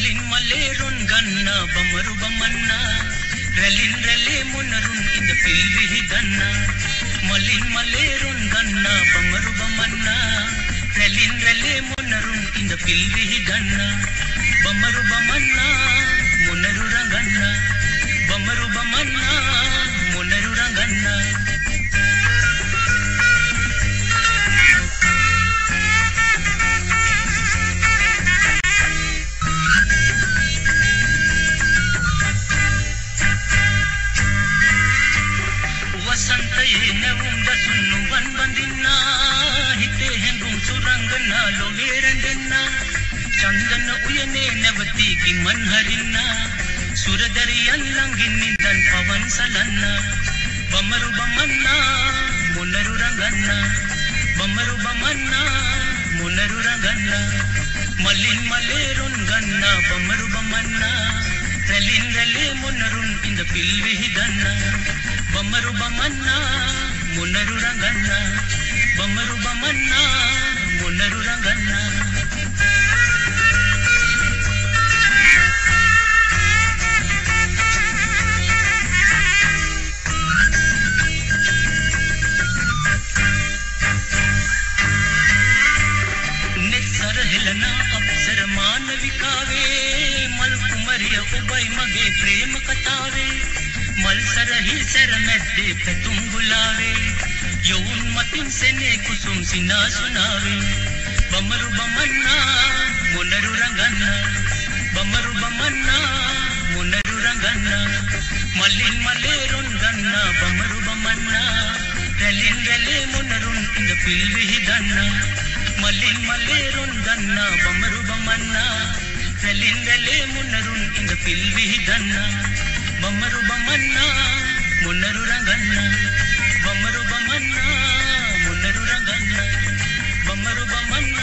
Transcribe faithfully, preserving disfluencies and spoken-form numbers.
මලින් මලේරුන් ගන්න බමරු බමන්න රැලින් රැලේ මොනරුන් ඉඳ පිල්විහි දන්න මලින් මලේරුන් ගන්න බමරු බමන්න රැලින් රැලේ මොනරුන් ඉඳ පිල්විහි දන්න බමරු බමන්න මොනරු රඟන්න බමරු බමන්න මොනරු රඟන්න වසන්තයේ නැවුම් දසුණු වන් බඳින්නා හිතේ හැඟුම් සුරංගනා ලොවේ රැඳෙන්නා චන්දන උයනේ නැවතී කිමන් හරින්නා සුරදරියන් ළඟින් නිදන් පවන් සලන්නා බමරු බමන්නා මොනරු රඟන්නා බමරු බමන්නා මොනරු රඟන්නා මලින් මලේරුන් ගන්නා බමරු බමන්නා රැලින් රැලේ මොනරුන් ඉඳ පිල්විහි දන්නා බමරු බමන්නා මොනරු රඟන්නා බමරු බමන්නා මොනරු රඟන්නා නෙත්සර හෙලනා අප්සර මානවිකාවේ මල් කුමරිය ඔබයි මගේ ප්‍රේම කතාවේ මල් සරහි සැර මැද්දේ පැතුම් ගුලාවේ යොවුන් මතින් සෙනේ කුසුම් සිනාසුනාවේ බමරු බමන්නා මොනරු රඟන්නා බමරු බමන්නා මොනරු රඟන්නා මලින් මලේරුන් ගන්නා බමරු බමන්නා රැලින් රැලේ මොනරුන් ඉඳ පිල්විහි දන්නා මලින් මලේරුන් ගන්නා බමරු බමන්නා රැලින් රැලේ මොනරුන් ඉඳ පිල්විහි දන්නා බමරු බමන්නා මොනරු රඟන්නා බමරු බමන්නා මොනරු රඟන්නා බමරු බමන්නා